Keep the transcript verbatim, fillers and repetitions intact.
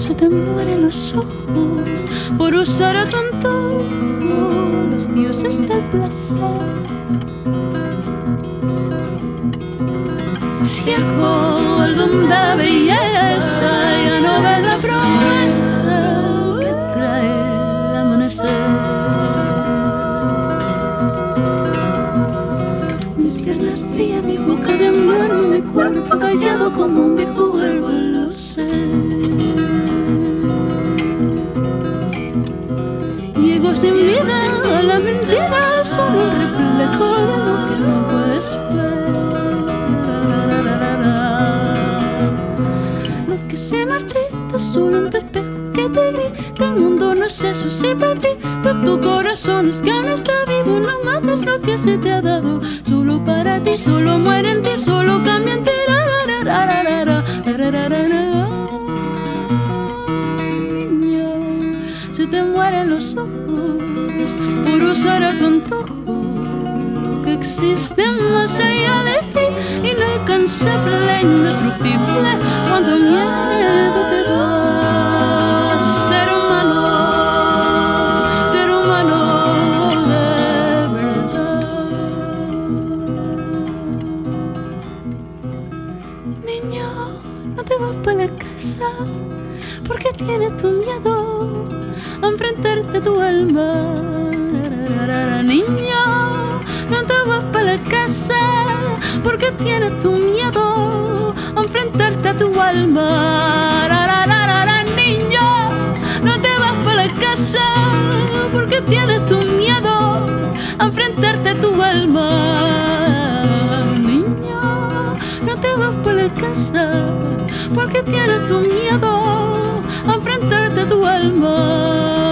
se te mueren los ojos por usar a tu antojo los dioses del placer. Ciego al don de belleza, ya no ves la promesa que trae el amanecer. Mis piernas frías, mi boca de mármol, mi cuerpo callado como un viejo árbol, lo sé. Llego sin vida a la mentira, solo un reflejo de lo que no puedes ver. Lo que se marchita solo en tu espejo que te grita el mundo, no es eso, si palpita tu corazón, es que aún está vivo, no mates lo que se te ha dado. Solo para ti, solo muere en ti, solo cambia en ti. Niño, se te mueren los ojos por usar a tu antojo lo que existe más allá de ti, inalcanzable, indestructible. Cuánto miedo te da ser humano, ser humano de verdad. Niño, no te vas para la casa porque tienes tu miedo a enfrentarte a tu alma. Niño, no te vas para la casa porque tienes tu miedo a enfrentarte a tu alma. Niño, no te vas para la casa porque tienes tu miedo a enfrentarte a tu alma. Niño, no te vas para la casa porque tienes tu miedo a enfrentarte a tu alma.